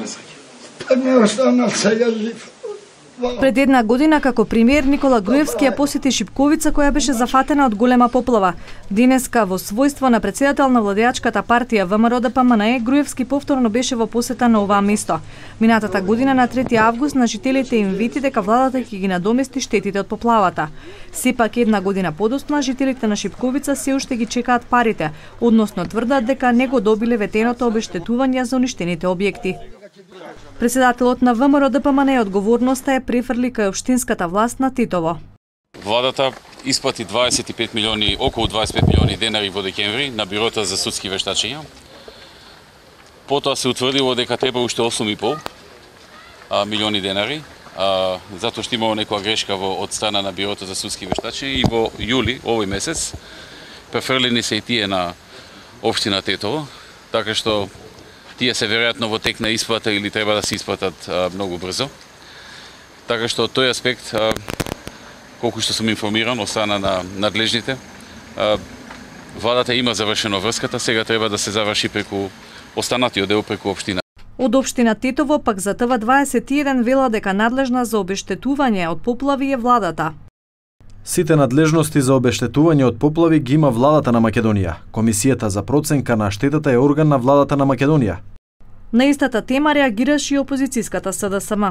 Па не останал сега жив. Пред една година како премиер Никола Груевски ја посети Шипковица која беше зафатена од голема поплава. Денеска во својство на претседател на владеачката партија ВМРО-ДПМНЕ Груевски повторно беше во посета на оваа место. Минатата година на 3 август на жителите им вети дека владата ќе ги надомести штетите од поплавата. Сепак една година подоцна жителите на Шипковица се уште ги чекаат парите, односно тврдат дека не го добиле ветеното обештетување за уништените објекти. Председателот на ВМРО-ДПМНЕ одговорноста е префрли кај општинската власт на Титово. Владата исплати 25 милиони, околу 25 милиони денари во декември на Бюрото за судски вештачења. Потоа се утврдило дека треба уште 8,5 милиони денари, затоа што имало некоја грешка од страна на Бюрото за судски вештачења и во јули овој месец префрлени се и тие на општина Тетово, така што тие се веројатно во тек на исплата или треба да се исплатат многу брзо. Така што од тој аспект, колку што сум информиран од страна на надлежните, владата има завршено врската, сега треба да се заврши преку останатиот дел преку општина. Од општина Тетово пак за ТВ21 вела дека надлежна за обештетување од поплави е владата. Сите надлежности за обештетување од поплави ги има владата на Македонија. Комисијата за проценка на штетата е орган на владата на Македонија. На истата тема реагираше и опозицијската СДСМ.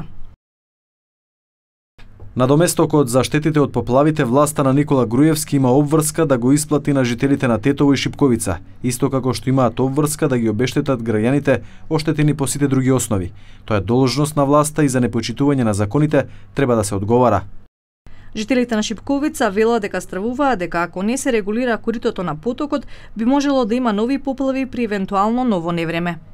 На доместокот за штетите од поплавите, власта на Никола Груевски има обврска да го исплати на жителите на Тетово и Шипковица, исто како што имаат обврска да ги обештетат граѓаните оштетени по сите други основи. Тоа е должност на власта и за непочитување на законите треба да се одговара. Жителите на Шипковица велат дека стравуваат дека ако не се регулира коритото на потокот, би можело да има нови поплави при евентуално ново невреме.